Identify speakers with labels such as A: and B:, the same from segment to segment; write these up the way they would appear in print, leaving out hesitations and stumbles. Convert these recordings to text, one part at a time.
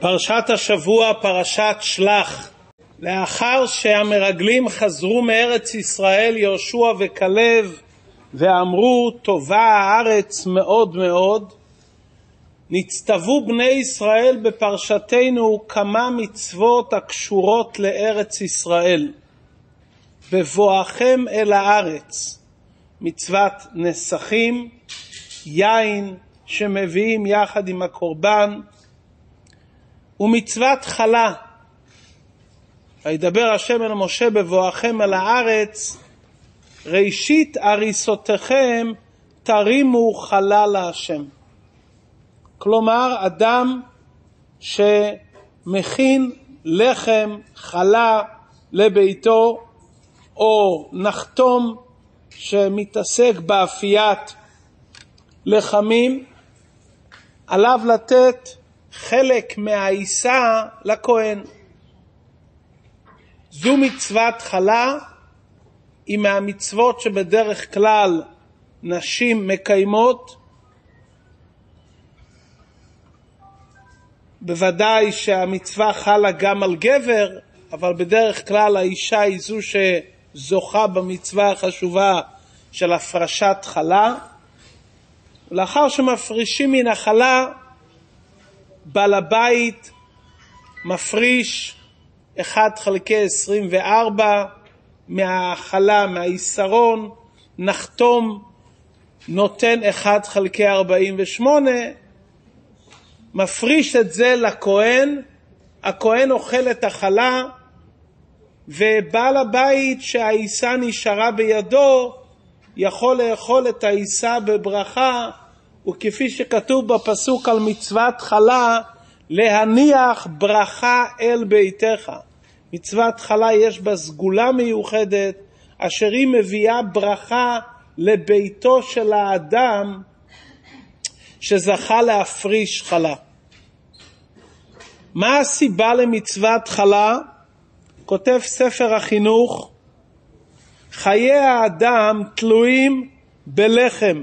A: פרשת השבוע, פרשת שלח. לאחר שהמרגלים חזרו מארץ ישראל, יהושע וכלב, ואמרו טובה הארץ מאוד מאוד, נצטוו בני ישראל בפרשתנו כמה מצוות הקשורות לארץ ישראל. בבואכם אל הארץ, מצוות נסכים, יין שמביאים יחד עם הקורבן, ומצוות חלה. וידבר השם אל משה בבואכם אל הארץ, ראשית הריסותיכם תרימו חלה להשם. כלומר, אדם שמכין לחם חלה לביתו, או נחתום שמתעסק באפיית לחמים, עליו לתת חלק מהעיסה לכהן. זו מצוות חלה, היא מהמצוות שבדרך כלל נשים מקיימות. בוודאי שהמצווה חלה גם על גבר, אבל בדרך כלל האישה היא זו שזוכה במצווה החשובה של הפרשת חלה. לאחר שמפרישים מן החלה, בעל הבית מפריש 1/24 מהחלה, מהעיסרון, נחתום נותן 1/48, מפריש את זה לכהן, הכהן אוכל את החלה, ובעל הבית שהעיסה נשארה בידו יכול לאכול את העיסה בברכה, וכפי שכתוב בפסוק על מצוות חלה, להניח ברכה אל ביתך. מצוות חלה יש בה סגולה מיוחדת, אשר היא מביאה ברכה לביתו של האדם שזכה להפריש חלה. מה הסיבה למצוות חלה? כותב ספר החינוך, חיי האדם תלויים בלחם,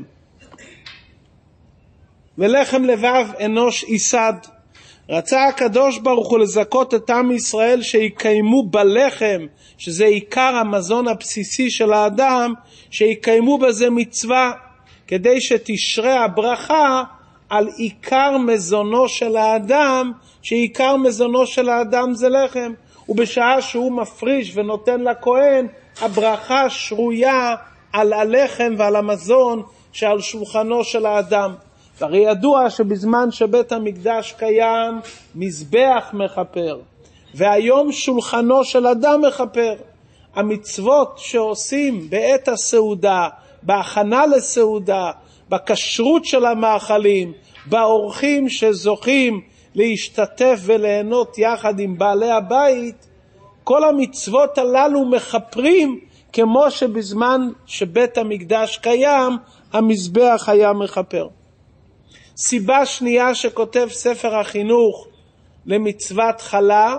A: ולחם לבב אנוש ייסד. רצה הקדוש ברוך הוא לזכות את עם ישראל שיקיימו בלחם, שזה עיקר המזון הבסיסי של האדם, שיקיימו בזה מצווה, כדי שתשרה הברכה על עיקר מזונו של האדם, שעיקר מזונו של האדם זה לחם. ובשעה שהוא מפריש ונותן לכהן, הברכה שרויה על הלחם ועל המזון שעל שולחנו של האדם. והרי ידוע שבזמן שבית המקדש קיים, מזבח מחפר, והיום שולחנו של אדם מחפר. המצוות שעושים בעת הסעודה, בהכנה לסעודה, בכשרות של המאכלים, באורחים שזוכים להשתתף וליהנות יחד עם בעלי הבית, כל המצוות הללו מחפרים, כמו שבזמן שבית המקדש קיים, המזבח היה מחפר. סיבה שנייה שכותב ספר החינוך למצוות חלה,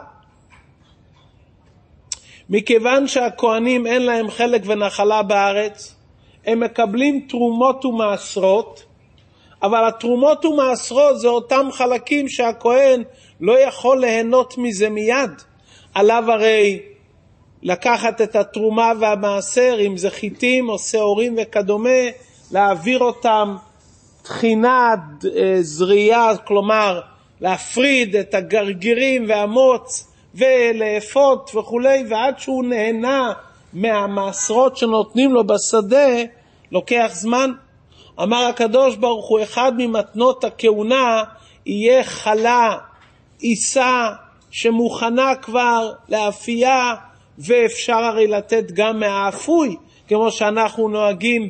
A: מכיוון שהכהנים אין להם חלק ונחלה בארץ, הם מקבלים תרומות ומעשרות, אבל התרומות ומעשרות זה אותם חלקים שהכהן לא יכול ליהנות מזה מיד. עליו הרי לקחת את התרומה והמעשר, אם זה חיטים או שעורים וכדומה, להעביר אותם תחינה זריעה, כלומר להפריד את הגרגירים והמוץ ולאפות וכולי, ועד שהוא נהנה מהמעשרות שנותנים לו בשדה, לוקח זמן. אמר הקדוש ברוך הוא, אחד ממתנות הכהונה יהיה חלה, עיסה שמוכנה כבר לאפייה, ואפשר הרי לתת גם מהאפוי, כמו שאנחנו נוהגים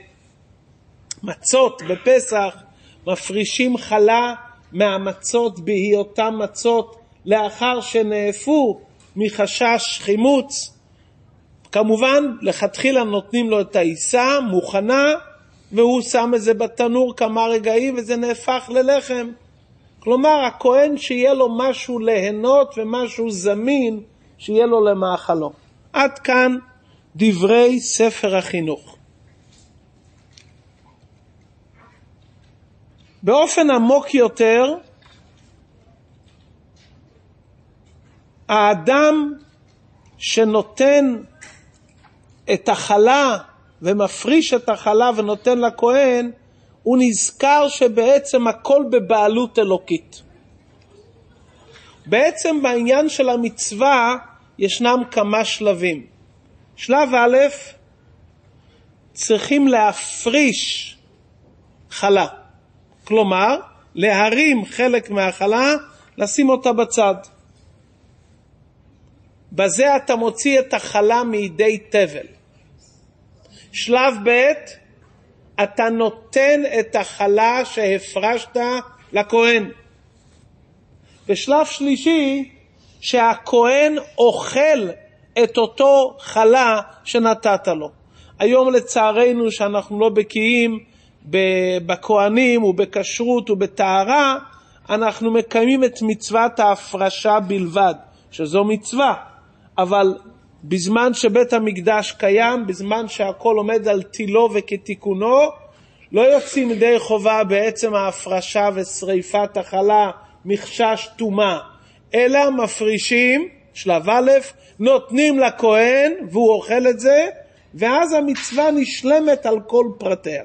A: במצות בפסח, מפרישים חלה מהמצות בהיותם מצות לאחר שנאפו מחשש חימוץ. כמובן לכתחילה נותנים לו את העיסה מוכנה, והוא שם את זה בתנור כמה רגעים וזה נהפך ללחם. כלומר, הכהן שיהיה לו משהו ליהנות ומשהו זמין שיהיה לו למאכלו. עד כאן דברי ספר החינוך. באופן עמוק יותר, האדם שנותן את החלה ומפריש את החלה ונותן לכהן, הוא נזכר שבעצם הכל בבעלות אלוקית. בעצם בעניין של המצווה ישנם כמה שלבים. שלב א', צריכים להפריש חלה. כלומר, להרים חלק מהחלה, לשים אותה בצד. בזה אתה מוציא את החלה מידי תבל. שלב ב', אתה נותן את החלה שהפרשת לכהן. ושלב שלישי, שהכהן אוכל את אותו חלה שנתת לו. היום לצערנו שאנחנו לא בקיאים בכהנים ובכשרות ובטהרה, אנחנו מקיימים את מצוות ההפרשה בלבד, שזו מצווה. אבל בזמן שבית המקדש קיים, בזמן שהכל עומד על תילו וכתיקונו, לא יוצאים ידי חובה בעצם ההפרשה ושריפת החלה מחשש טומאה, אלא מפרישים, שלב א', נותנים לכהן והוא אוכל את זה, ואז המצווה נשלמת על כל פרטיה.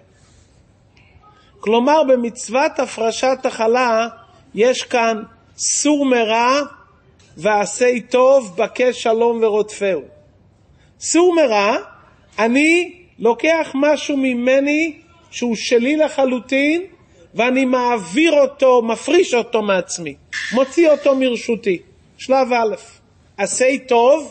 A: כלומר, במצוות הפרשת החלה יש כאן סור מרע ועשה טוב, בקש שלום ורודפהו. סור מרע, אני לוקח משהו ממני שהוא שלי לחלוטין, ואני מעביר אותו, מפריש אותו מעצמי, מוציא אותו מרשותי. שלב א'. עשה טוב,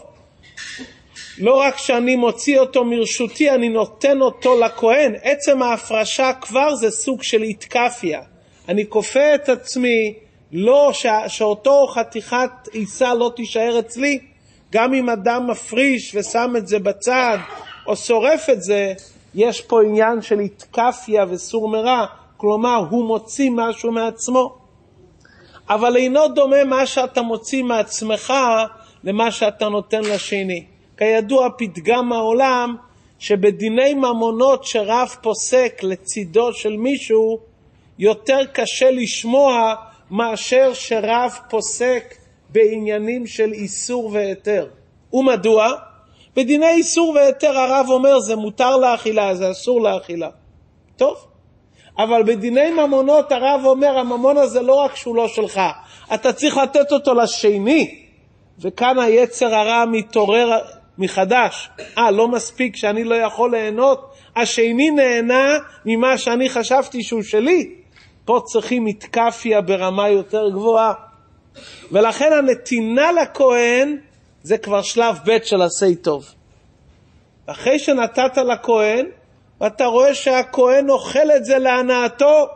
A: לא רק שאני מוציא אותו מרשותי, אני נותן אותו לכהן. עצם ההפרשה כבר זה סוג של התקפיה. אני כופה את עצמי, לא שאותו חתיכת עיסה לא תישאר אצלי. גם אם אדם מפריש ושם את זה בצד, או שורף את זה, יש פה עניין של התקפיה וסור מרע, כלומר הוא מוציא משהו מעצמו. אבל אינו דומה מה שאתה מוציא מעצמך למה שאתה נותן לשני. כידוע פתגם העולם שבדיני ממונות שרב פוסק לצידו של מישהו, יותר קשה לשמוע מאשר שרב פוסק בעניינים של איסור והיתר. ומדוע? בדיני איסור והיתר הרב אומר זה מותר לאכילה, זה אסור לאכילה. טוב. אבל בדיני ממונות הרב אומר הממון הזה לא רק שהוא לא שלך, אתה צריך לתת אותו לשני. וכאן היצר הרע מתעורר מחדש. לא מספיק שאני לא יכול ליהנות, השני נהנה ממה שאני חשבתי שהוא שלי. פה צריכים התקפיה ברמה יותר גבוהה. ולכן הנתינה לכהן זה כבר שלב ב' של עשה טוב. אחרי שנתת לכהן, ואתה רואה שהכהן אוכל את זה להנאתו,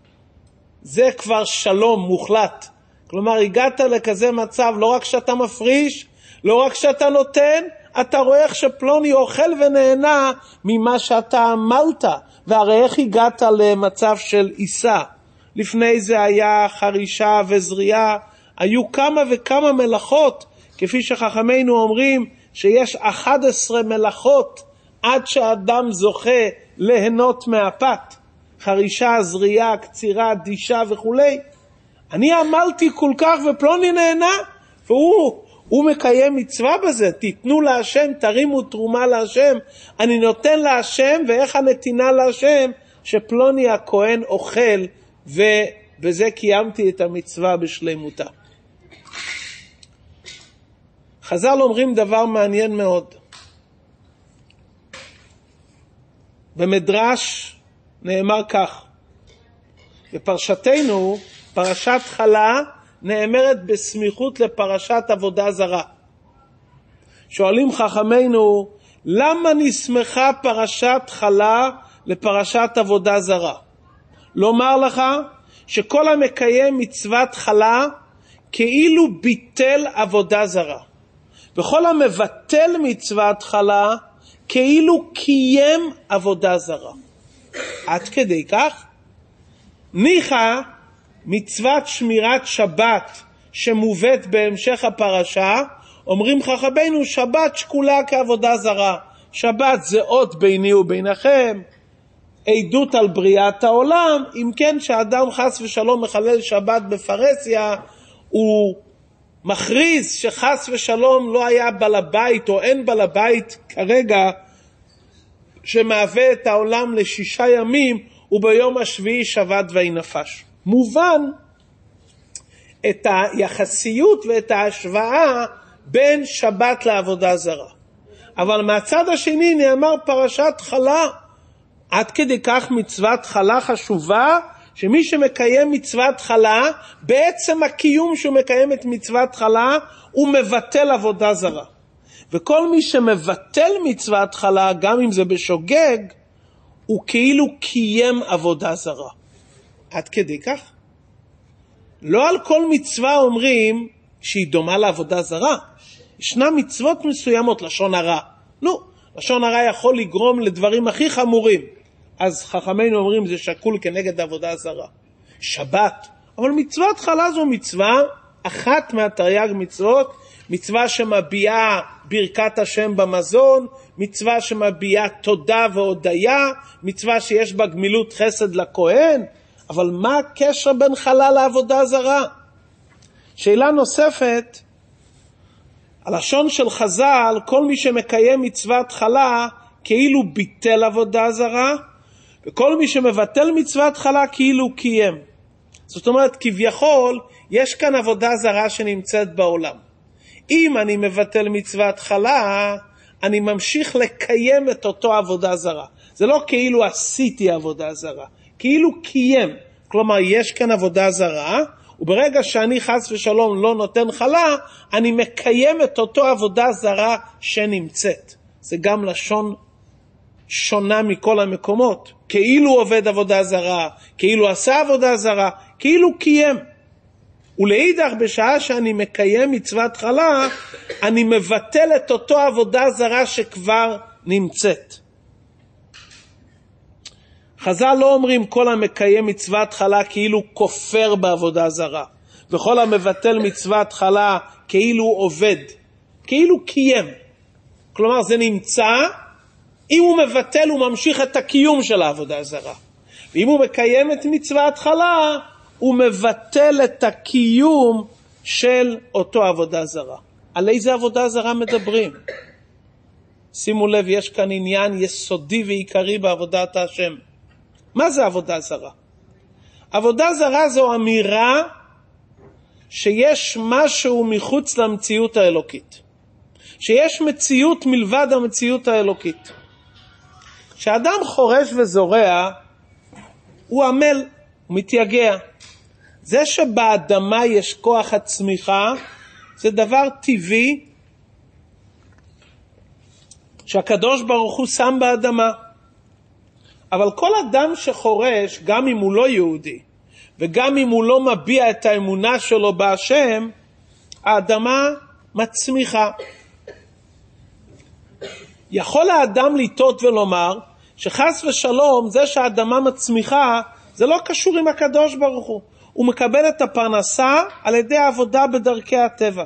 A: זה כבר שלום מוחלט. כלומר, הגעת לכזה מצב, לא רק שאתה מפריש, לא רק שאתה נותן, אתה רואה איך שפלוני אוכל ונהנה ממה שאתה עמלת. והרי איך הגעת למצב של עיסה? לפני זה היה חרישה וזריעה, היו כמה וכמה מלאכות, כפי שחכמינו אומרים שיש 11 מלאכות עד שהאדם זוכה ליהנות מהפת. חרישה, זריעה, קצירה, דישה וכו'. אני עמלתי כל כך ופלוני נהנה, והוא מקיים מצווה בזה. תיתנו להשם, תרימו תרומה להשם. אני נותן להשם, ואיך הנתינה להשם? שפלוני הכהן אוכל, ובזה קיימתי את המצווה בשלמותה. חז"ל אומרים דבר מעניין מאוד. במדרש נאמר כך, בפרשתנו, פרשת חלה נאמרת בסמיכות לפרשת עבודה זרה. שואלים חכמינו, למה נסמכה פרשת חלה לפרשת עבודה זרה? לומר לך שכל המקיים מצוות חלה כאילו ביטל עבודה זרה. וכל המבטל מצוות חלה כאילו קיים עבודה זרה. עד כדי כך? ניחא מצוות שמירת שבת שמובאת בהמשך הפרשה, אומרים חכמינו שבת שקולה כעבודה זרה. שבת זה אות ביני וביניכם, עדות על בריאת העולם. אם כן, שאדם חס ושלום מחלל שבת בפרסיה, הוא מכריז שחס ושלום לא היה בעל הבית או אין בעל הבית כרגע שמהווה את העולם ל6 ימים וביום השביעי שבת ויהי נפש. מובן את היחסיות ואת ההשוואה בין שבת לעבודה זרה. אבל מהצד השני נאמר פרשת חלה. עד כדי כך מצוות חלה חשובה, שמי שמקיים מצוות חלה, בעצם הקיום שהוא מקיים את מצוות חלה, הוא מבטל עבודה זרה. וכל מי שמבטל מצוות חלה, גם אם זה בשוגג, הוא כאילו קיים עבודה זרה. עד כדי כך? לא על כל מצווה אומרים שהיא דומה לעבודה זרה. ישנה מצוות מסוימות, לשון הרע. לשון הרע יכול לגרום לדברים הכי חמורים. אז חכמינו אומרים זה שקול כנגד עבודה זרה. שבת. אבל מצוות חלה זו מצווה, אחת מהתרי"ג מצוות, מצווה שמביעה ברכת השם במזון, מצווה שמביעה תודה והודיה, מצווה שיש בה גמילות חסד לכהן. אבל מה הקשר בין חלה לעבודה זרה? שאלה נוספת, הלשון של חז"ל, כל מי שמקיים מצוות חלה כאילו ביטל עבודה זרה, וכל מי שמבטל מצוות חלה כאילו קיים. זאת אומרת, כביכול יש כאן עבודה זרה שנמצאת בעולם. אם אני מבטל מצוות חלה, אני ממשיך לקיים את אותו עבודה זרה. זה לא כאילו עשיתי עבודה זרה, כאילו קיים. כלומר, יש כאן עבודה זרה, וברגע שאני חס ושלום לא נותן חלה, אני מקיים את אותו עבודה זרה שנמצאת. זה גם לשון שונה מכל המקומות. כאילו עובד עבודה זרה, כאילו עשה עבודה זרה, כאילו קיים. ולאידך, בשעה שאני מקיים מצוות חלה, אני מבטל את אותו עבודה זרה שכבר נמצאת. חז"ל לא אומרים כל המקיים מצוות חלה כאילו כופר בעבודה זרה, וכל המבטל מצוות חלה כאילו עובד, כאילו קיים. כלומר, זה נמצא, אם הוא מבטל הוא ממשיך את הקיום של העבודה הזרה. ואם הוא מקיים את מצוות חלה, הוא מבטל את הקיום של אותו עבודה זרה. על איזה עבודה זרה מדברים? שימו לב, יש כאן עניין יסודי ועיקרי בעבודת השם. מה זה עבודה זרה? עבודה זרה זו אמירה שיש משהו מחוץ למציאות האלוקית. שיש מציאות מלבד המציאות האלוקית. כשאדם חורש וזורע, הוא עמל, הוא מתייגע. זה שבאדמה יש כוח הצמיחה, זה דבר טבעי שהקדוש ברוך הוא שם באדמה. אבל כל אדם שחורש, גם אם הוא לא יהודי, וגם אם הוא לא מביע את האמונה שלו בהשם, האדמה מצמיחה. יכול האדם לטעות ולומר, שחס ושלום, זה שהאדמה מצמיחה, זה לא קשור עם הקדוש ברוך הוא. הוא מקבל את הפרנסה על ידי העבודה בדרכי הטבע.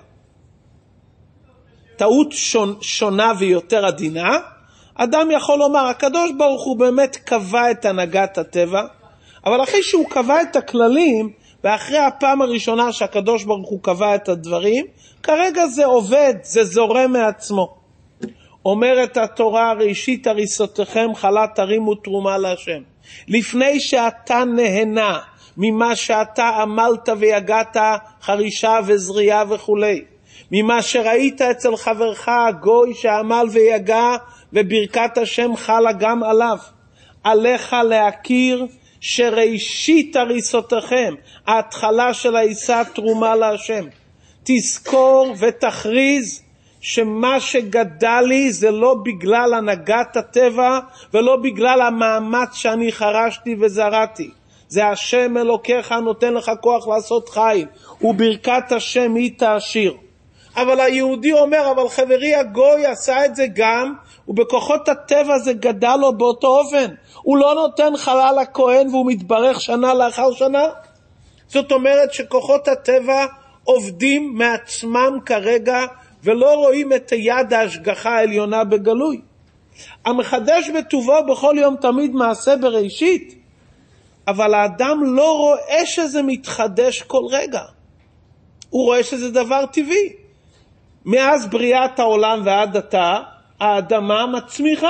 A: טעות שונה ויותר עדינה, אדם יכול לומר, הקדוש ברוך הוא באמת קבע את הנהגת הטבע, אבל אחרי שהוא קבע את הכללים, ואחרי הפעם הראשונה שהקדוש ברוך הוא קבע את הדברים, כרגע זה עובד, זה זורם מעצמו. אומרת התורה, ראשית הריסותיכם חלה תרימו תרומה להשם. לפני שאתה נהנה ממה שאתה עמלת ויגעת, חרישה וזריעה וכו', ממה שראית אצל חברך הגוי שעמל ויגע, וברכת השם חלה גם עליו. עליך להכיר שראשית הריסותיכם, ההתחלה של העיסה תרומה להשם. תזכור ותכריז שמה שגדל לי זה לא בגלל הנהגת הטבע, ולא בגלל המאמץ שאני חרשתי וזרעתי. זה השם אלוקיך נותן לך כוח לעשות חיים, וברכת השם היא תעשיר. אבל היהודי אומר, אבל חברי הגוי עשה את זה גם, ובכוחות הטבע זה גדל לו באותו אופן. הוא לא נותן חלה לכהן והוא מתברך שנה לאחר שנה. זאת אומרת שכוחות הטבע עובדים מעצמם כרגע, ולא רואים את יד ההשגחה העליונה בגלוי. המחדש בטובו בכל יום תמיד מעשה בראשית, אבל האדם לא רואה שזה מתחדש כל רגע. הוא רואה שזה דבר טבעי. מאז בריאת העולם ועד עתה, האדמה מצמיחה.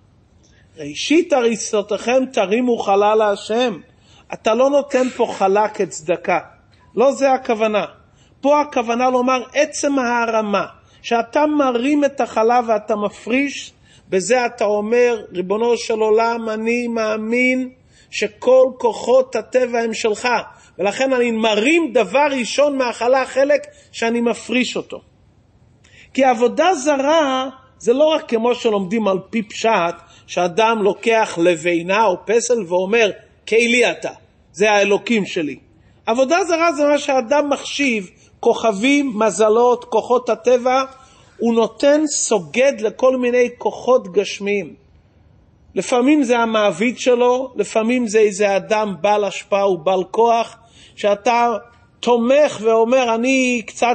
A: ראשית הריסותיכם תרימו חלה להשם. אתה לא נותן פה חלה כצדקה. לא זה הכוונה. פה הכוונה לומר עצם ההרמה. שאתה מרים את החלה ואתה מפריש, בזה אתה אומר, ריבונו של עולם, אני מאמין שכל כוחות הטבע הם שלך. ולכן אני מרים דבר ראשון מהחלה, חלק שאני מפריש אותו. כי עבודה זרה זה לא רק כמו שלומדים על פי פשט, שאדם לוקח לבינה או פסל ואומר, כאלי אתה, זה האלוקים שלי. עבודה זרה זה מה שאדם מחשיב, כוכבים, מזלות, כוחות הטבע, הוא נותן סוגד לכל מיני כוחות גשמיים. לפעמים זה המעביד שלו, לפעמים זה איזה אדם בעל השפעה ובעל כוח, שאתה תומך ואומר, אני קצת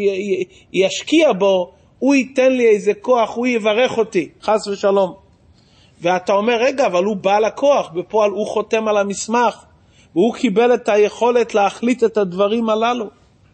A: ישקיע בו, הוא ייתן לי איזה כוח, הוא יברך אותי, חס ושלום. ואתה אומר, רגע, אבל הוא בעל הכוח, בפועל הוא חותם על המסמך, והוא קיבל את היכולת להחליט את הדברים הללו.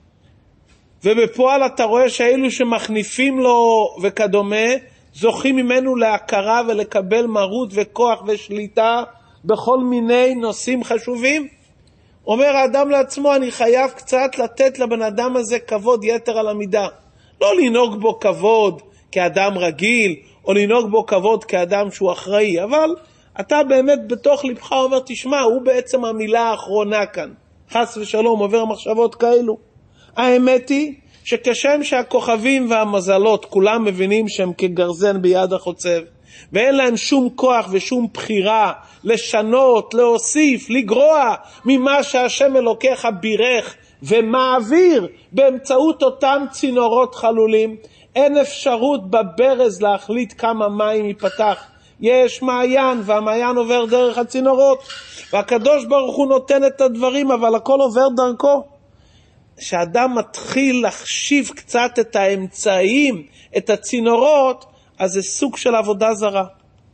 A: ובפועל אתה רואה שאלו שמחניפים לו וכדומה, זוכים ממנו להכרה ולקבל מרות וכוח ושליטה בכל מיני נושאים חשובים. אומר האדם לעצמו, אני חייב קצת לתת לבן אדם הזה כבוד יתר על המידה. לא לנהוג בו כבוד כאדם רגיל, או לנהוג בו כבוד כאדם שהוא אחראי, אבל אתה באמת בתוך לבך אומר, תשמע, הוא בעצם המילה האחרונה כאן. חס ושלום, עובר מחשבות כאלו. האמת היא שכשם שהכוכבים והמזלות כולם מבינים שהם כגרזן ביד החוצב, ואין להם שום כוח ושום בחירה לשנות, להוסיף, לגרוע ממה שהשם אלוקיך בירך ומעביר באמצעות אותם צינורות חלולים. אין אפשרות בברז להחליט כמה מים ייפתח. יש מעיין והמעיין עובר דרך הצינורות, והקדוש ברוך הוא נותן את הדברים, אבל הכל עובר דרכו. כשאדם מתחיל לחשיב קצת את האמצעים, את הצינורות, אז זה סוג של עבודה זרה.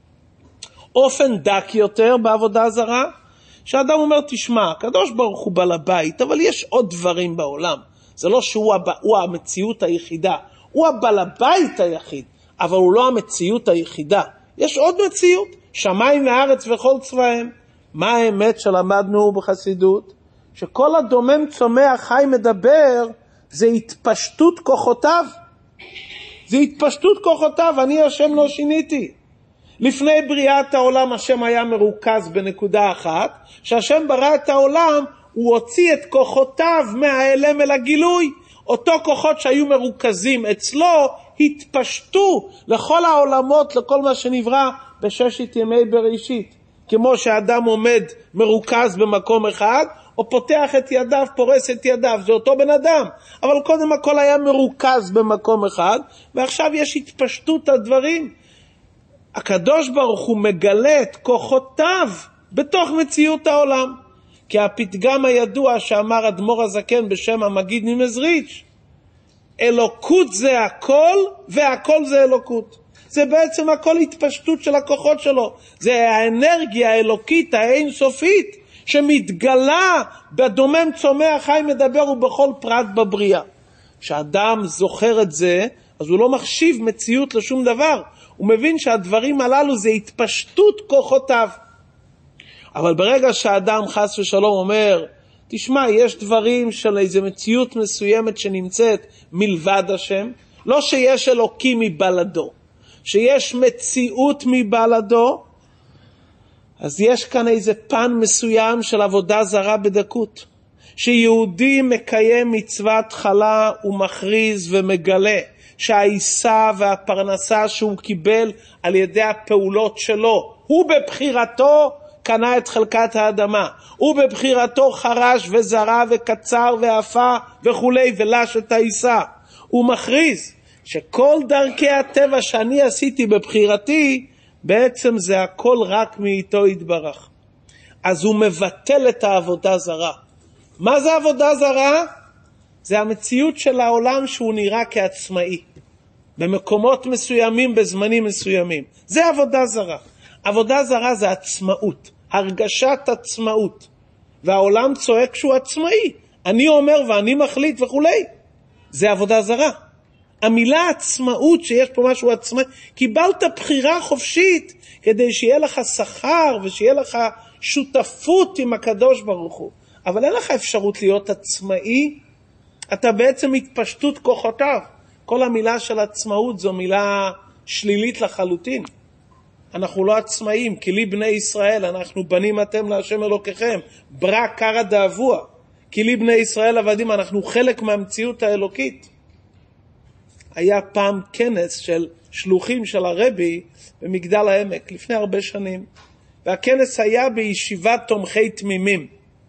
A: אופן דק יותר בעבודה זרה, שאדם אומר, תשמע, הקדוש ברוך הוא בעל הבית, אבל יש עוד דברים בעולם. זה לא שהוא המציאות היחידה, הוא הבעל הבית היחיד, אבל הוא לא המציאות היחידה. יש עוד מציאות, שמיים וארץ וכל צבאם. מה האמת שלמדנו בחסידות? שכל הדומם צומח חי מדבר, זה התפשטות כוחותיו. זה התפשטות כוחותיו, אני השם לא שיניתי. לפני בריאת העולם השם היה מרוכז בנקודה אחת, שהשם ברא את העולם, הוא הוציא את כוחותיו מהאלם אל הגילוי. אותו כוחות שהיו מרוכזים אצלו, התפשטו לכל העולמות, לכל מה שנברא בששת ימי בראשית. כמו שאדם עומד מרוכז במקום אחד, או פותח את ידיו, פורס את ידיו, זה אותו בן אדם. אבל קודם הכל היה מרוכז במקום אחד, ועכשיו יש התפשטות הדברים. הקדוש ברוך הוא מגלה את כוחותיו בתוך מציאות העולם. כי הפתגם הידוע שאמר אדמו"ר הזקן בשם המגיד ממזריץ', אלוקות זה הכל, והכל זה אלוקות. זה בעצם הכל התפשטות של הכוחות שלו. זה האנרגיה האלוקית האינסופית שמתגלה בדומם צומח חי מדבר ובכל פרט בבריאה. כשאדם זוכר את זה, אז הוא לא מחשיב מציאות לשום דבר. הוא מבין שהדברים הללו זה התפשטות כוחותיו. אבל ברגע שהאדם חס ושלום אומר, תשמע, יש דברים של איזו מציאות מסוימת שנמצאת מלבד השם, לא שיש אלוקים מבלדו, שיש מציאות מבלדו, אז יש כאן איזה פן מסוים של עבודה זרה בדקות. שיהודי מקיים מצוות חלה ומכריז ומגלה שהעיסה והפרנסה שהוא קיבל על ידי הפעולות שלו, הוא בבחירתו קנה את חלקת האדמה, הוא בבחירתו חרש וזרה וקצר ואפה וכולי ולש את העיסה. הוא מכריז שכל דרכי הטבע שאני עשיתי בבחירתי, בעצם זה הכל רק מאיתו יתברך. אז הוא מבטל את העבודה זרה. מה זה עבודה זרה? זה המציאות של העולם שהוא נראה כעצמאי. במקומות מסוימים, בזמנים מסוימים. זה עבודה זרה. עבודה זרה זה עצמאות, הרגשת עצמאות. והעולם צועק שהוא עצמאי. אני אומר ואני מחליט וכולי. זה עבודה זרה. המילה עצמאות, שיש פה משהו עצמאי, קיבלת בחירה חופשית כדי שיהיה לך שכר ושיהיה לך שותפות עם הקדוש ברוך הוא. אבל אין לך אפשרות להיות עצמאי, אתה בעצם התפשטות כוחותיו. כל המילה של עצמאות זו מילה שלילית לחלוטין. אנחנו לא עצמאים, כי לי בני ישראל, אנחנו בנים אתם להשם אלוקיכם, ברא קרא דאבוה. כי לי בני ישראל עבדים, אנחנו חלק מהמציאות האלוקית. היה פעם כנס של שלוחים של הרבי במגדל העמק, לפני הרבה שנים. והכנס היה בישיבת תומכי תמימים.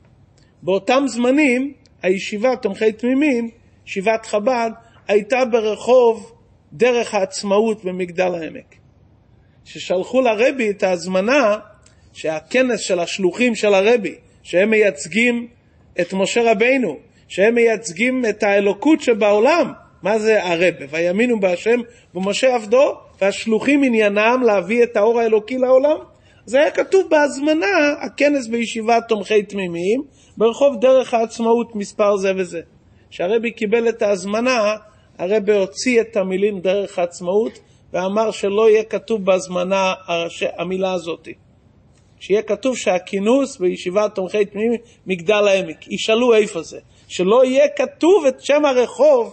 A: באותם זמנים, הישיבה תומכי תמימים, ישיבת חב"ד, הייתה ברחוב דרך העצמאות במגדל העמק. ששלחו לרבי את ההזמנה שהכנס של השלוחים של הרבי, שהם מייצגים את משה רבינו, שהם מייצגים את האלוקות שבעולם, מה זה הרבי? ויאמינו בהשם ומשה עבדו, והשלוחים עניינם להביא את האור האלוקי לעולם. זה היה כתוב בהזמנה, הכנס בישיבת תומכי תמימים, ברחוב דרך העצמאות מספר זה וזה. שהרבי קיבל את ההזמנה, הרבי הוציא את המילים דרך העצמאות, ואמר שלא יהיה כתוב בהזמנה המילה הזאת. שיהיה כתוב שהכינוס בישיבת תומכי תמימים מגדל העמק. ישאלו איפה זה. שלא יהיה כתוב את שם הרחוב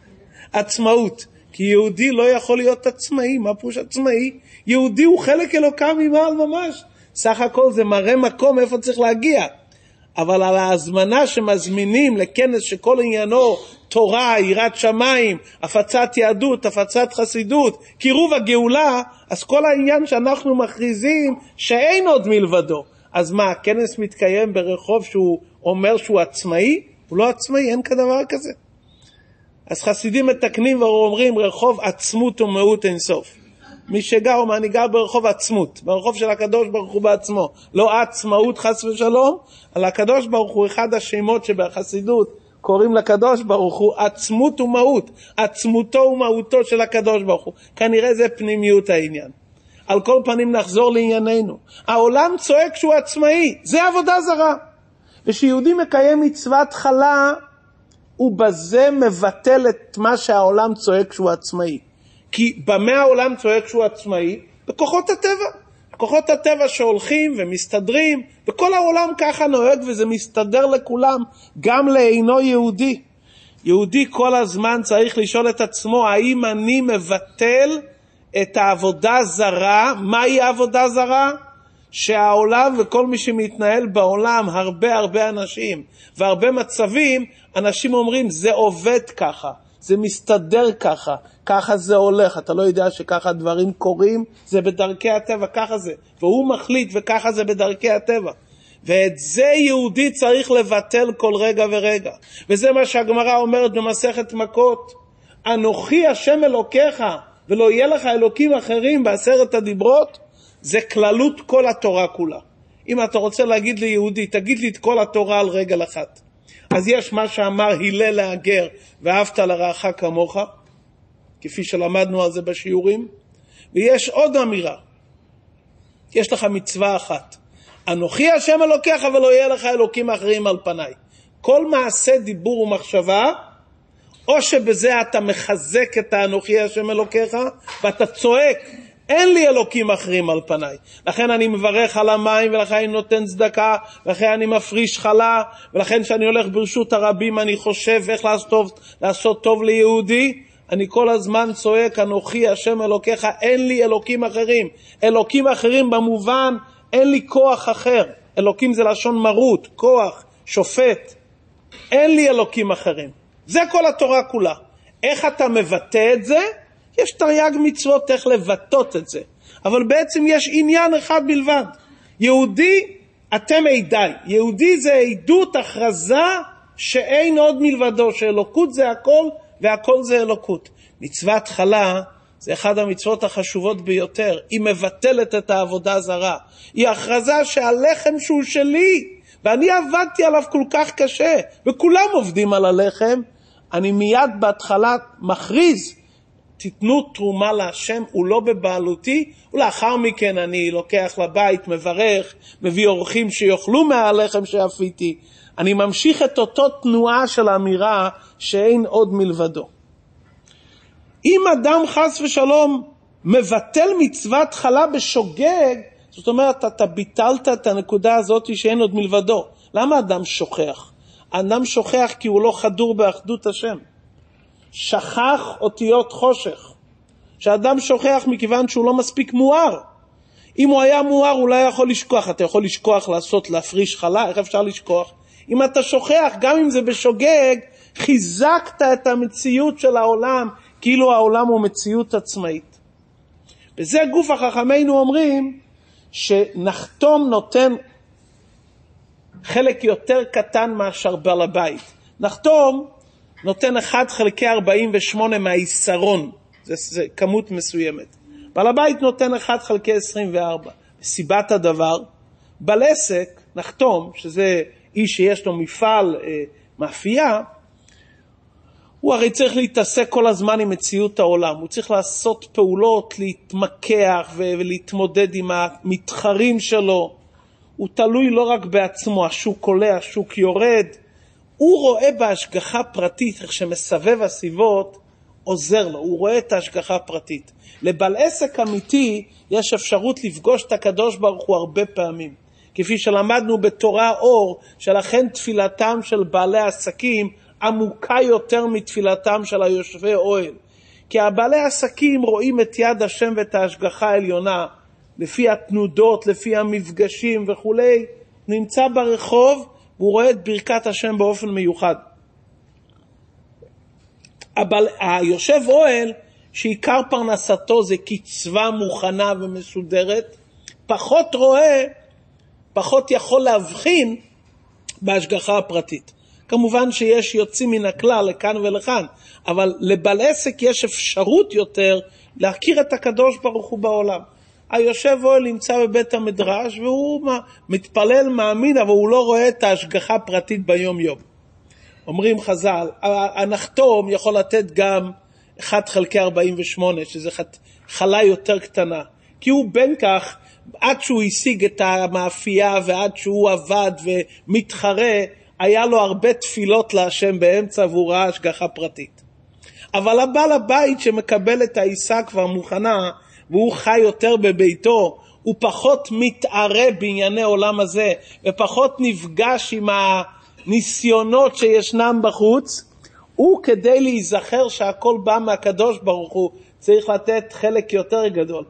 A: עצמאות. כי יהודי לא יכול להיות עצמאי. מה פירוש עצמאי? יהודי הוא חלק אלוקם ממעל ממש. סך הכל זה מראה מקום איפה צריך להגיע. אבל על ההזמנה שמזמינים לכנס שכל עניינו תורה, יראת שמיים, הפצת יהדות, הפצת חסידות, קירוב הגאולה, אז כל העניין שאנחנו מכריזים שאין עוד מלבדו. אז מה, הכנס מתקיים ברחוב שהוא אומר שהוא עצמאי? הוא לא עצמאי, אין כדבר כזה. אז חסידים מתקנים ואומרים רחוב עצמות ומהות אינסוף. מי שגר, אני גר ברחוב עצמות, ברחוב של הקדוש ברוך הוא בעצמו. לא עצמאות חס ושלום, על הקדוש ברוך הוא אחד השמות שבחסידות קוראים לקדוש ברוך הוא עצמות ומהות. עצמותו ומהותו של הקדוש ברוך הוא. כנראה זה פנימיות העניין. על כל פנים נחזור לענייננו. העולם צועק שהוא עצמאי, זה עבודה זרה. ושיהודי מקיים מצוות חלה, הוא בזה מבטל את מה שהעולם צועק שהוא עצמאי. כי במה העולם צועק שהוא עצמאי? בכוחות הטבע. כוחות הטבע שהולכים ומסתדרים, וכל העולם ככה נוהג וזה מסתדר לכולם, גם לאינו יהודי. יהודי כל הזמן צריך לשאול את עצמו, האם אני מבטל את העבודה זרה? מהי העבודה זרה? שהעולם וכל מי שמתנהל בעולם, הרבה אנשים והרבה מצבים, אנשים אומרים זה עובד ככה, זה מסתדר ככה, ככה זה הולך, אתה לא יודע שככה דברים קורים, זה בדרכי הטבע, ככה זה, והוא מחליט וככה זה בדרכי הטבע. ואת זה יהודי צריך לבטל כל רגע ורגע. וזה מה שהגמרא אומרת במסכת מכות, אנוכי השם אלוקיך ולא יהיה לך אלוקים אחרים בעשרת הדיברות, זה כללות כל התורה כולה. אם אתה רוצה להגיד ליהודי, תגיד לי את כל התורה על רגל אחת. אז יש מה שאמר הלל להגר, ואהבת לרעך כמוך, כפי שלמדנו על זה בשיעורים. ויש עוד אמירה, יש לך מצווה אחת, אנוכי השם אלוקיך ולא יהיה לך אלוקים אחרים על פניי. כל מעשה דיבור ומחשבה, או שבזה אתה מחזק את האנוכי השם אלוקיך, ואתה צועק, אין לי אלוקים אחרים על פניי. לכן אני מברך על המים, ולכן אני נותן צדקה, ולכן אני מפריש חלה, ולכן שאני הולך ברשות הרבים, אני חושב איך לעשות טוב ליהודי. אני כל הזמן צועק, אנוכי השם אלוקיך, אין לי אלוקים אחרים. אלוקים אחרים במובן, אין לי כוח אחר. אלוקים זה לשון מרות, כוח, שופט. אין לי אלוקים אחרים. זה כל התורה כולה. איך אתה מבטא את זה? יש תרי"ג מצוות איך לבטאות את זה. אבל בעצם יש עניין אחד בלבד. יהודי, אתם עדיי. יהודי זה עדות, הכרזה, שאין עוד מלבדו, שאלוקות זה הכל, והכל זה אלוקות. מצוות חלה, זה אחד המצוות החשובות ביותר. היא מבטלת את העבודה זרה. היא הכרזה שהלחם שהוא שלי, ואני עבדתי עליו כל כך קשה, וכולם עובדים על הלחם. אני מיד בהתחלה מכריז, תיתנו תרומה להשם, הוא לא בבעלותי, ולאחר מכן אני לוקח לבית, מברך, מביא אורחים שיאכלו מהלחם שאפיתי. אני ממשיך את אותו תנועה של האמירה שאין עוד מלבדו. אם אדם חס ושלום מבטל מצוות חלה בשוגג, זאת אומרת, אתה ביטלת את הנקודה הזאת שאין עוד מלבדו. למה אדם שוכח? האדם שוכח כי הוא לא חדור באחדות השם. שכח אותיות חושך. שאדם שוכח מכיוון שהוא לא מספיק מואר. אם הוא היה מואר, הוא לא יכול לשכוח. אתה יכול לשכוח להפריש חלה, איך אפשר לשכוח? אם אתה שוכח, גם אם זה בשוגג, חיזקת את המציאות של העולם, כאילו העולם הוא מציאות עצמאית. בזה גוף החכמינו אומרים, שנחתום נותן חלק יותר קטן מאשר בעל הבית. נחתום נותן 1/48 מהיסרון, זה כמות מסוימת. בעל הבית נותן 1/24. סיבת הדבר, בעל עסק, נחתום, שזה איש שיש לו מפעל מאפייה, הוא הרי צריך להתעסק כל הזמן עם מציאות העולם, הוא צריך לעשות פעולות, להתמקח ולהתמודד עם המתחרים שלו, הוא תלוי לא רק בעצמו, השוק עולה, השוק יורד, הוא רואה בהשגחה פרטית, איך שמסבב הסיבות עוזר לו, הוא רואה את ההשגחה הפרטית. לבעל עסק אמיתי יש אפשרות לפגוש את הקדוש ברוך הוא הרבה פעמים. כפי שלמדנו בתורה אור, שלכן תפילתם של בעלי עסקים עמוקה יותר מתפילתם של היושבי אוהל. כי הבעלי עסקים רואים את יד השם ואת ההשגחה העליונה, לפי התנודות, לפי המפגשים וכו'. נמצא ברחוב והוא רואה את ברכת השם באופן מיוחד. אבל היושב אוהל, שעיקר פרנסתו זה קצבה מוכנה ומסודרת, פחות רואה, פחות יכול להבחין בהשגחה הפרטית. כמובן שיש יוצאים מן הכלל לכאן ולכאן, אבל לבעל עסק יש אפשרות יותר להכיר את הקדוש ברוך הוא בעולם. היושב אוהל נמצא בבית המדרש והוא מתפלל מאמין, אבל הוא לא רואה את ההשגחה הפרטית ביום יום. אומרים חז"ל, הנחתום יכול לתת גם 1/48, שזה חלה יותר קטנה, כי הוא בין כך, עד שהוא השיג את המאפייה ועד שהוא עבד ומתחרה, היה לו הרבה תפילות להשם באמצע והוא ראה השגחה פרטית. אבל הבעל הבית שמקבל את העיסה כבר מוכנה והוא חי יותר בביתו, הוא פחות מתערה בענייני עולם הזה ופחות נפגש עם הניסיונות שישנם בחוץ, הוא כדי להיזכר שהכל בא מהקדוש ברוך הוא צריך לתת חלק יותר גדול,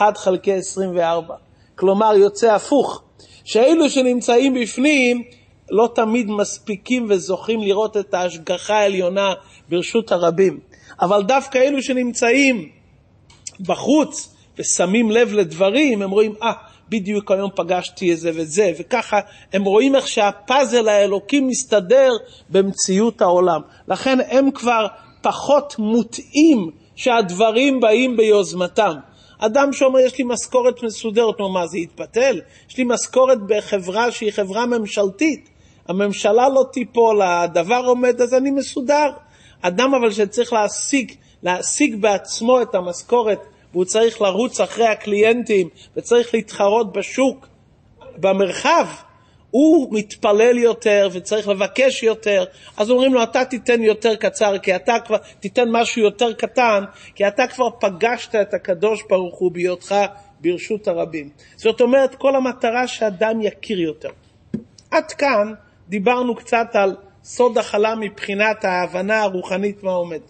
A: 1/24. כלומר יוצא הפוך, שאלו שנמצאים בפנים לא תמיד מספיקים וזוכים לראות את ההשגחה העליונה ברשות הרבים. אבל דווקא אלו שנמצאים בחוץ ושמים לב לדברים, הם רואים, בדיוק היום פגשתי איזה וזה, וככה הם רואים איך שהפאזל האלוקי מסתדר במציאות העולם. לכן הם כבר פחות מוטעים שהדברים באים ביוזמתם. אדם שאומר, יש לי משכורת מסודרת, מה זה יתפתל? יש לי משכורת בחברה שהיא חברה ממשלתית. הממשלה לא תיפול, הדבר עומד, אז אני מסודר. אדם אבל שצריך להשיג בעצמו את המשכורת, והוא צריך לרוץ אחרי הקליינטים, וצריך להתחרות בשוק, במרחב, הוא מתפלל יותר וצריך לבקש יותר, אז אומרים לו, אתה תיתן יותר קצר, כי אתה כבר תיתן משהו יותר קטן, כי אתה כבר פגשת את הקדוש ברוך הוא בהיותך ברשות הרבים. זאת אומרת, כל המטרה שאדם יכיר יותר. עד כאן דיברנו קצת על סוד החלה מבחינת ההבנה הרוחנית מה עומד.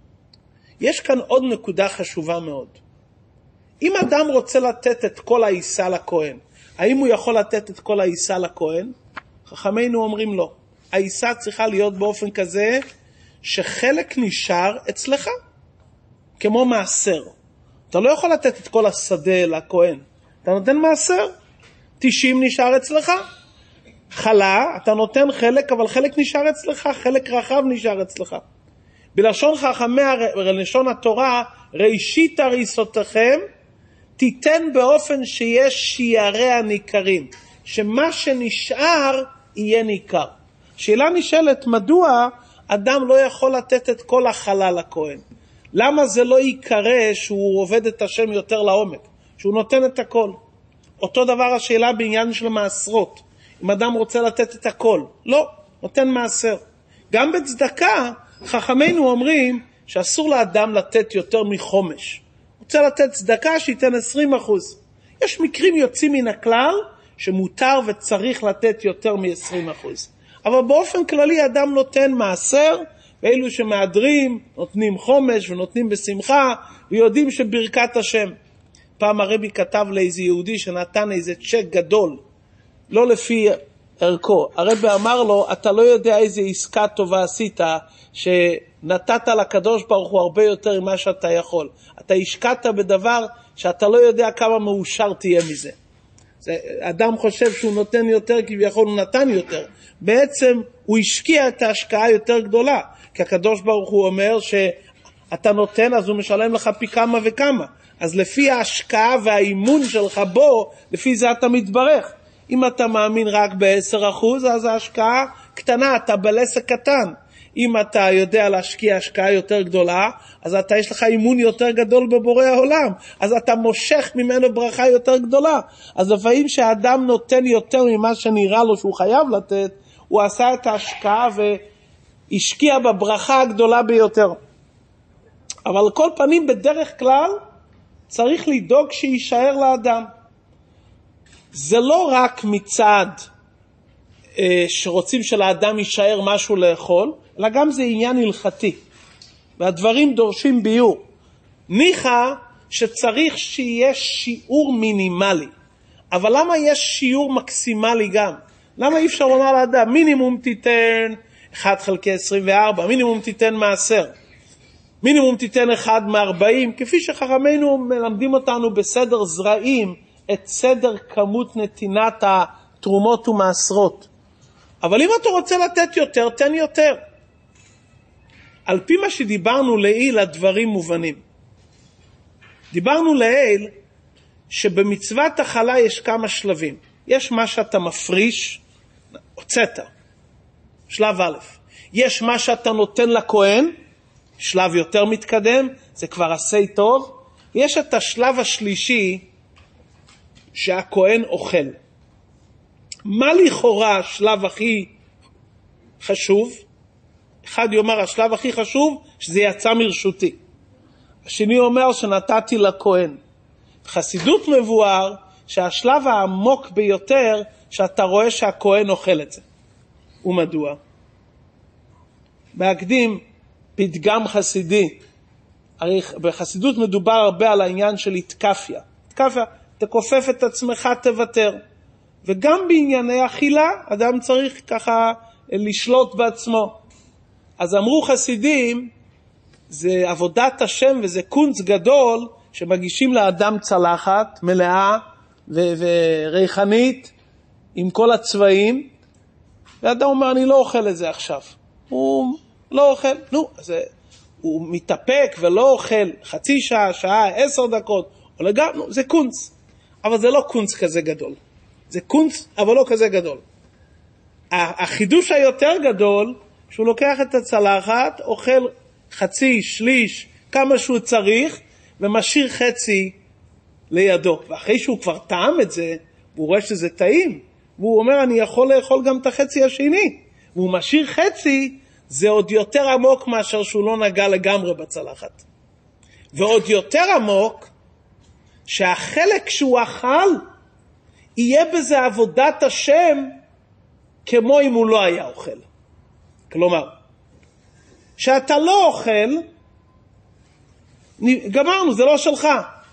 A: יש כאן עוד נקודה חשובה מאוד. אם אדם רוצה לתת את כל העיסה לכהן, האם הוא יכול לתת את כל העיסה לכהן? חכמינו אומרים לא. העיסה צריכה להיות באופן כזה שחלק נשאר אצלך, כמו מעשר. אתה לא יכול לתת את כל השדה לכהן. אתה נותן מעשר, 90 נשאר אצלך. חלה, אתה נותן חלק, אבל חלק נשאר אצלך, חלק רחב נשאר אצלך. בלשון חכמי, לשון התורה, ראשית הריסותיכם, תיתן באופן שיש שיעריה ניכרים, שמה שנשאר יהיה ניכר. שאלה נשאלת, מדוע אדם לא יכול לתת את כל החלה לכהן? למה זה לא יקרה שהוא עובד את השם יותר לעומק, שהוא נותן את הכל? אותו דבר השאלה בעניין של מעשרות, אם אדם רוצה לתת את הכל, לא. נותן מעשר. גם בצדקה, חכמינו אומרים שאסור לאדם לתת יותר מחומש. רוצה לתת צדקה שייתן 20%. יש מקרים יוצאים מן הכלל שמותר וצריך לתת יותר מ-20%. אבל באופן כללי אדם נותן מעשר, ואלו שמאדרים נותנים חומש ונותנים בשמחה, ויודעים שברכת השם. פעם הרבי כתב לאיזה יהודי שנתן איזה צ'ק גדול, לא לפי ערכו. הרבי אמר לו, אתה לא יודע איזה עסקה טובה עשית, שנתת לקדוש ברוך הוא הרבה יותר ממה שאתה יכול. אתה השקעת בדבר שאתה לא יודע כמה מאושר תהיה מזה. אדם חושב שהוא נותן יותר, כביכול הוא נתן יותר. בעצם הוא השקיע את ההשקעה יותר גדולה, כי הקדוש ברוך הוא אומר שאתה נותן, אז הוא משלם לך פי כמה וכמה. אז לפי ההשקעה והאימון שלך בו, לפי זה אתה מתברך. אם אתה מאמין רק ב10%, אז ההשקעה קטנה, אתה בלסק קטן. אם אתה יודע להשקיע השקעה יותר גדולה, אז יש לך אימון יותר גדול בבורא העולם. אז אתה מושך ממנו ברכה יותר גדולה. אז לפעמים שהאדם נותן יותר ממה שנראה לו שהוא חייב לתת, הוא עשה את ההשקעה והשקיע בברכה הגדולה ביותר. אבל על כל פנים, בדרך כלל, צריך לדאוג שישאר לאדם. זה לא רק מצד שרוצים שלאדם יישאר משהו לאכול, אלא גם זה עניין הלכתי. והדברים דורשים ביור. ניחא שצריך שיהיה שיעור מינימלי. אבל למה יש שיעור מקסימלי גם? למה אי אפשר לומר לאדם, מינימום תיתן 1/24, מינימום תיתן מעשר, מינימום תיתן 1/40, כפי שחכמינו מלמדים אותנו בסדר זרעים, את סדר כמות נתינת התרומות ומעשרות. אבל אם אתה רוצה לתת יותר, תן יותר. על פי מה שדיברנו לעיל, הדברים מובנים. דיברנו לעיל שבמצוות החלה יש כמה שלבים. יש מה שאתה מפריש, הוצאת, שלב א'. יש מה שאתה נותן לכהן, שלב יותר מתקדם, זה כבר עשה טוב. יש את השלב השלישי שהכהן אוכל. מה לכאורה השלב הכי חשוב? אחד יאמר השלב הכי חשוב שזה יצא מרשותי. השני אומר שנתתי לכהן. חסידות מבואר שהשלב העמוק ביותר שאתה רואה שהכהן אוכל את זה. ומדוע? בהקדים פתגם חסידי. הרי בחסידות מדובר הרבה על העניין של התקפיה. התקפיה, תכופף את עצמך, תוותר. וגם בענייני אכילה, אדם צריך ככה לשלוט בעצמו. אז אמרו חסידים, זה עבודת השם וזה קונץ גדול, שמגישים לאדם צלחת מלאה וריחנית, עם כל הצבעים, ואדם אומר, אני לא אוכל את זה עכשיו. הוא לא אוכל, אז הוא מתאפק ולא אוכל חצי שעה, שעה, 10 דקות, או לגמרי, זה קונץ. אבל זה לא קונץ כזה גדול. זה קונץ, אבל לא כזה גדול. החידוש היותר גדול, שהוא לוקח את הצלחת, אוכל חצי, שליש, כמה שהוא צריך, ומשאיר חצי לידו. ואחרי שהוא כבר טעם את זה, הוא רואה שזה טעים, והוא אומר, אני יכול לאכול גם את החצי השני. והוא משאיר חצי, זה עוד יותר עמוק מאשר שהוא לא נגע לגמרי בצלחת. ועוד יותר עמוק, שהחלק שהוא אכל, יהיה בזה עבודת השם, כמו אם הוא לא היה אוכל. כלומר, שאתה לא אוכל, גמרנו, זה לא שלך.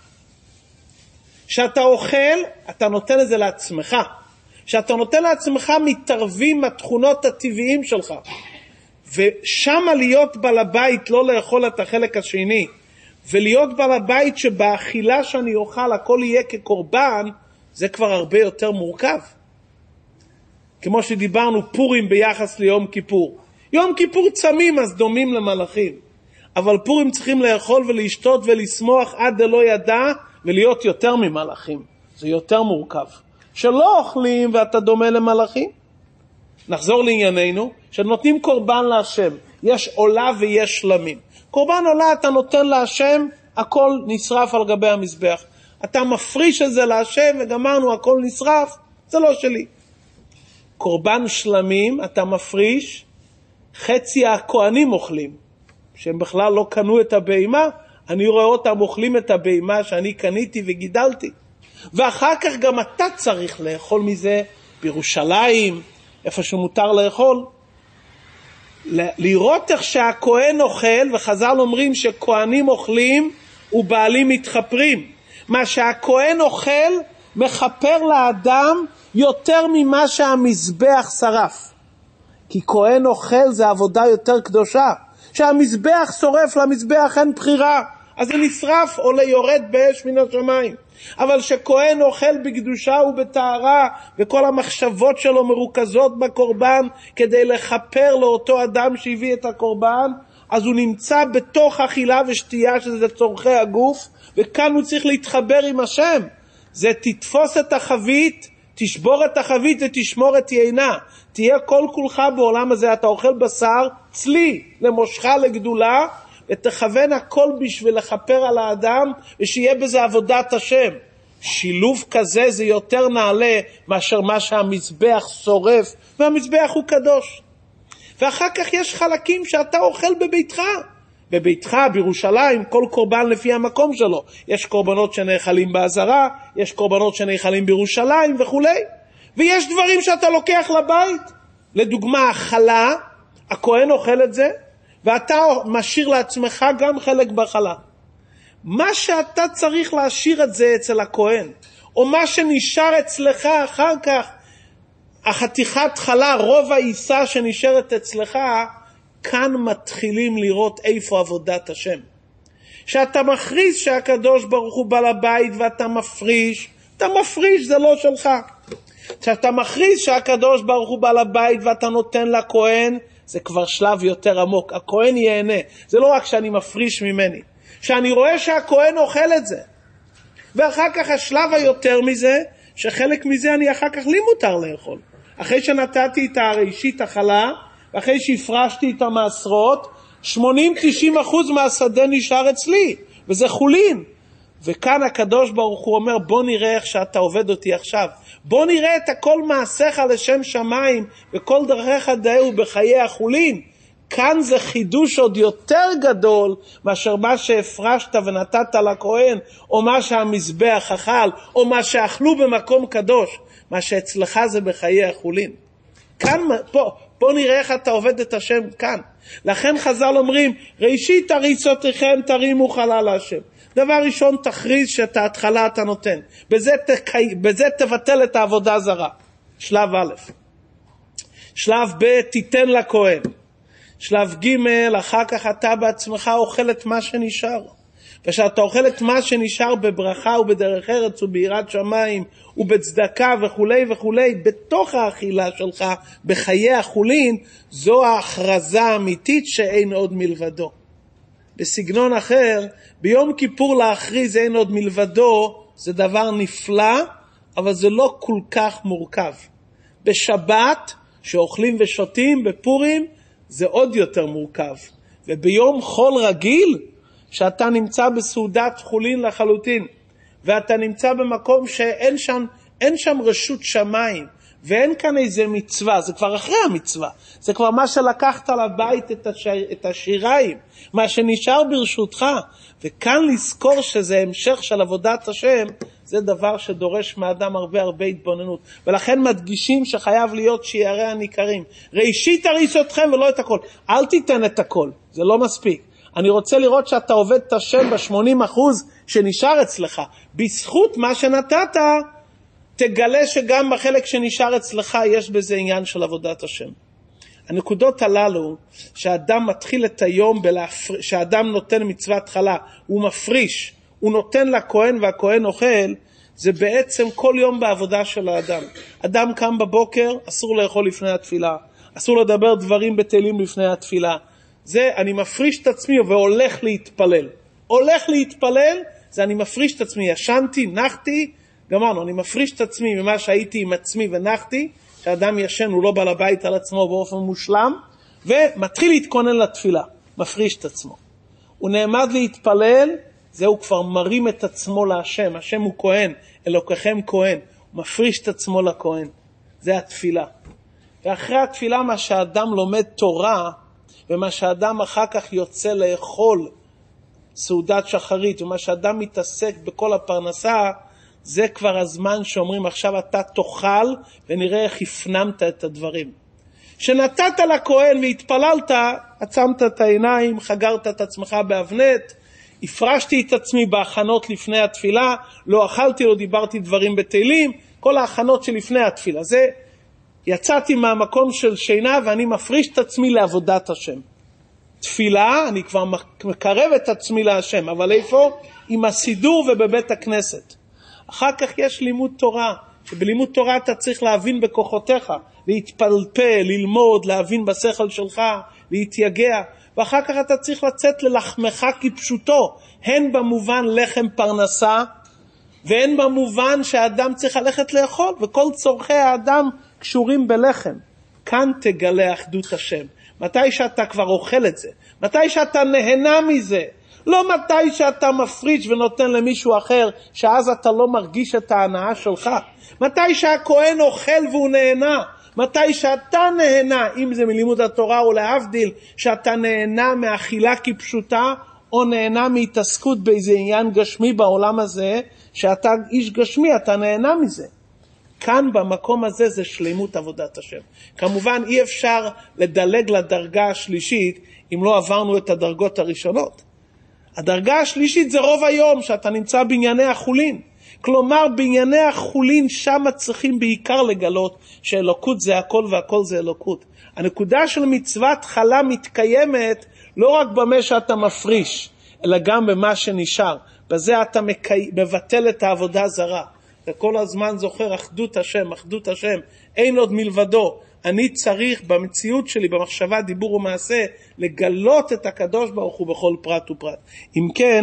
A: שאתה אוכל, אתה נותן את זה לעצמך. שאתה נותן לעצמך מתערבים התכונות הטבעיים שלך. ושם להיות בעל הבית, לא לאכול את החלק השני, ולהיות בעל הבית שבאכילה שאני אוכל הכל יהיה כקורבן, זה כבר הרבה יותר מורכב. כמו שדיברנו פורים ביחס ליום כיפור. יום כיפור צמים אז דומים למלאכים. אבל פורים צריכים לאכול ולשתות ולשמוח עד דלא ידע ולהיות יותר ממלאכים. זה יותר מורכב. שלא אוכלים ואתה דומה למלאכים. נחזור לענייננו, שנותנים קורבן להשם. יש עולה ויש שלמים. קורבן עולה אתה נותן להשם, הכל נשרף על גבי המזבח. אתה מפריש את זה להשם וגמרנו, הכל נשרף, זה לא שלי. קורבן שלמים אתה מפריש, חצי הכהנים אוכלים, שהם בכלל לא קנו את הבהמה, אני רואה אותם אוכלים את הבהמה שאני קניתי וגידלתי. ואחר כך גם אתה צריך לאכול מזה בירושלים, איפה שמותר לאכול. לראות איך שהכהן אוכל, וחז"ל אומרים שכהנים אוכלים ובעלים מתחפרים. מה שהכהן אוכל מחפר לאדם יותר ממה שהמזבח שרף. כי כהן אוכל זה עבודה יותר קדושה. שהמזבח שורף, למזבח אין בחירה, אז זה נשרף או יורד באש מן השמיים. אבל שכהן אוכל בקדושה ובטהרה, וכל המחשבות שלו מרוכזות בקורבן כדי לחפר לאותו אדם שהביא את הקורבן, אז הוא נמצא בתוך אכילה ושתייה שזה צורכי הגוף, וכאן הוא צריך להתחבר עם השם. זה תתפוס את החבית, תשבור את החבית ותשמור את יינה. תהיה כל כולך בעולם הזה, אתה אוכל בשר צלי למושכה לגדולה, ותכוון הכל בשביל לחפר על האדם, ושיהיה בזה עבודת השם. שילוב כזה זה יותר נעלה מאשר מה שהמזבח שורף, והמזבח הוא קדוש. ואחר כך יש חלקים שאתה אוכל בביתך. בביתך, בירושלים, כל קורבן לפי המקום שלו. יש קורבנות שנאכלים בעזרה, יש קורבנות שנאכלים בירושלים וכו'. ויש דברים שאתה לוקח לבית. לדוגמה, חלה, הכהן אוכל את זה, ואתה משאיר לעצמך גם חלק בחלה. מה שאתה צריך להשאיר את זה אצל הכהן, או מה שנשאר אצלך אחר כך, החתיכת חלה, רוב העיסה שנשארת אצלך, כאן מתחילים לראות איפה עבודת השם. שאתה מכריז שהקדוש ברוך הוא בעל הבית ואתה מפריש, אתה מפריש, זה לא שלך. כשאתה מכריז שהקדוש ברוך הוא בעל הבית ואתה נותן לכהן, זה כבר שלב יותר עמוק. הכהן ייהנה. זה לא רק שאני מפריש ממני. שאני רואה שהכהן אוכל את זה. ואחר כך השלב היותר מזה, שחלק מזה אני אחר כך לי מותר לאכול. אחרי שנתתי את הראשית החלה, ואחרי שהפרשתי את המעשרות, 80-90% מהשדה נשאר אצלי. וזה חולין. וכאן הקדוש ברוך הוא אומר, בוא נראה איך שאתה עובד אותי עכשיו. בוא נראה את הכל מעשיך לשם שמיים, וכל דרכיך דאהו בחיי החולין. כאן זה חידוש עוד יותר גדול, מאשר מה שהפרשת ונתת לכהן, או מה שהמזבח אכל, או מה שאכלו במקום קדוש. מה שאצלך זה בחיי החולין. כאן, פה נראה איך אתה עובד את השם כאן. לכן חז"ל אומרים, ראשית הריצותיכם תרימו חלה להשם. דבר ראשון, תכריז שאת ההתחלה אתה נותן. בזה תבטל את העבודה הזרה. שלב א'. שלב ב', תיתן לכהן. שלב ג', אחר כך אתה בעצמך אוכל את מה שנשאר. ושאתה אוכל את מה שנשאר בברכה ובדרך ארץ וביראת שמיים ובצדקה וכו' וכו', בתוך האכילה שלך, בחיי החולין, זו ההכרזה האמיתית שאין עוד מלבדו. בסגנון אחר, ביום כיפור להכריז אין עוד מלבדו, זה דבר נפלא, אבל זה לא כל כך מורכב. בשבת, שאוכלים ושותים, בפורים, זה עוד יותר מורכב. וביום חול רגיל, שאתה נמצא בסעודת חולין לחלוטין, ואתה נמצא במקום שאין שם רשות שמיים, ואין כאן איזה מצווה, זה כבר אחרי המצווה, זה כבר מה שלקחת לבית את השיריים, מה שנשאר ברשותך, וכאן לזכור שזה המשך של עבודת השם, זה דבר שדורש מאדם הרבה התבוננות, ולכן מדגישים שחייב להיות שיערי הניכרים, ראשית הריסותכם ולא את הכל, אל תיתן את הכל, זה לא מספיק, אני רוצה לראות שאתה עובד את השם ב-80% שנשאר אצלך, בזכות מה שנתת, תגלה שגם בחלק שנשאר אצלך יש בזה עניין של עבודת השם. הנקודות הללו, שהאדם מתחיל את היום, שהאדם נותן מצוות חלה, הוא מפריש, הוא נותן לכהן והכהן אוכל, זה בעצם כל יום בעבודה של האדם. אדם קם בבוקר, אסור לאכול לפני התפילה, אסור לדבר דברים בטלים לפני התפילה. זה אני מפריש את עצמי והולך להתפלל. הולך להתפלל, זה אני מפריש את עצמי, ישנתי, נחתי, גמרנו, אני מפריש את עצמי ממה שהייתי עם עצמי ונחתי, שאדם ישן, הוא לא בא לבית על עצמו באופן מושלם, ומתחיל להתכונן לתפילה, מפריש את עצמו. הוא נעמד להתפלל, זהו כבר מרים את עצמו להשם, השם הוא כהן, אלוקיכם כהן, הוא מפריש את עצמו לכהן, זה התפילה. ואחרי התפילה מה שהאדם לומד תורה, ומה שהאדם אחר כך יוצא לאכול סעודת שחרית, ומה שהאדם מתעסק בכל הפרנסה, זה כבר הזמן שאומרים עכשיו אתה תאכל, ונראה איך הפנמת את הדברים. שנתת לכהן והתפללת, עצמת את העיניים, חגרת את עצמך באבנט, הפרשתי את עצמי בהכנות לפני התפילה, לא אכלתי, לא דיברתי דברים בתהילים, כל ההכנות שלפני התפילה. זה יצאתי מהמקום של שינה ואני מפריש את עצמי לעבודת השם. תפילה, אני כבר מקרב את עצמי להשם, אבל איפה? עם הסידור ובבית הכנסת. אחר כך יש לימוד תורה, שבלימוד תורה אתה צריך להבין בכוחותיך, להתפלפל, ללמוד, להבין בשכל שלך, להתייגע, ואחר כך אתה צריך לצאת ללחמך כפשוטו, הן במובן לחם פרנסה, והן במובן שהאדם צריך ללכת לאכול, וכל צורכי האדם קשורים בלחם. כאן תגלה אחדות השם. מתי שאתה כבר אוכל את זה, מתי שאתה נהנה מזה, לא מתי שאתה מפריש ונותן למישהו אחר, שאז אתה לא מרגיש את ההנאה שלך. מתי שהכהן אוכל והוא נהנה, מתי שאתה נהנה, אם זה מלימוד התורה או להבדיל, שאתה נהנה מאכילה כפשוטה, או נהנה מהתעסקות באיזה עניין גשמי בעולם הזה, שאתה איש גשמי, אתה נהנה מזה. כאן במקום הזה זה שלמות עבודת השם. כמובן אי אפשר לדלג לדרגה השלישית, אם לא עברנו את הדרגות הראשונות. הדרגה השלישית זה רוב היום, שאתה נמצא בענייני החולין. כלומר, בענייני החולין שם צריכים בעיקר לגלות שאלוקות זה הכל והכל זה אלוקות. הנקודה של מצוות חלה מתקיימת לא רק במה שאתה מפריש, אלא גם במה שנשאר. בזה אתה מבטל את העבודה זרה. וכל הזמן זוכר אחדות השם, אחדות השם, אין עוד מלבדו. אני צריך במציאות שלי, במחשבה, דיבור ומעשה, לגלות את הקדוש ברוך הוא בכל פרט ופרט. אם כן,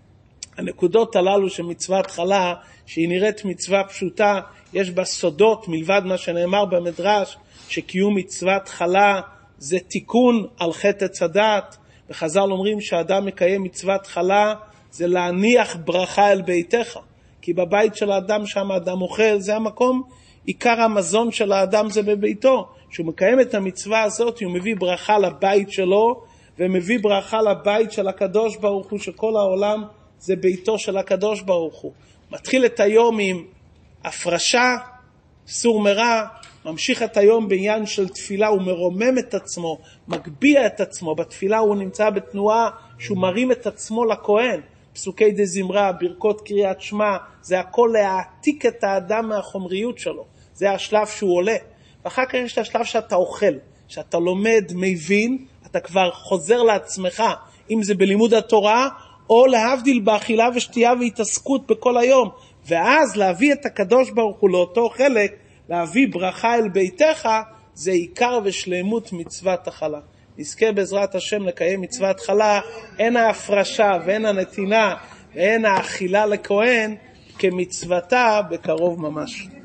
A: הנקודות הללו של מצוות חלה, שהיא נראית מצווה פשוטה, יש בה סודות מלבד מה שנאמר במדרש, שקיום מצוות חלה זה תיקון על חטא עץ הדעת. וחז"ל אומרים שהאדם מקיים מצוות חלה, זה להניח ברכה אל ביתך. כי בבית של האדם שם האדם אוכל, זה המקום, עיקר המזון של האדם זה בביתו. שהוא מקיים את המצווה הזאת, הוא מביא ברכה לבית שלו, ומביא ברכה לבית של הקדוש ברוך הוא, שכל העולם זה ביתו של הקדוש ברוך הוא. מתחיל את היום עם הפרשה, סור מרע, ממשיך את היום בעניין של תפילה, הוא מרומם את עצמו, מגביה את עצמו, בתפילה הוא נמצא בתנועה שהוא מרים את עצמו לכהן, פסוקי דזמרה, ברכות קריאת שמע, זה הכל להעתיק את האדם מהחומריות שלו, זה השלב שהוא עולה. ואחר כך יש את השלב שאתה אוכל, שאתה לומד, מבין, אתה כבר חוזר לעצמך, אם זה בלימוד התורה, או להבדיל באכילה ושתייה והתעסקות בכל היום, ואז להביא את הקדוש ברוך הוא לאותו חלק, להביא ברכה אל ביתך, זה עיקר ושלמות מצוות החלה. נזכה בעזרת השם לקיים מצוות חלה, אין ההפרשה ואין הנתינה ואין האכילה לכהן, כמצוותה בקרוב ממש.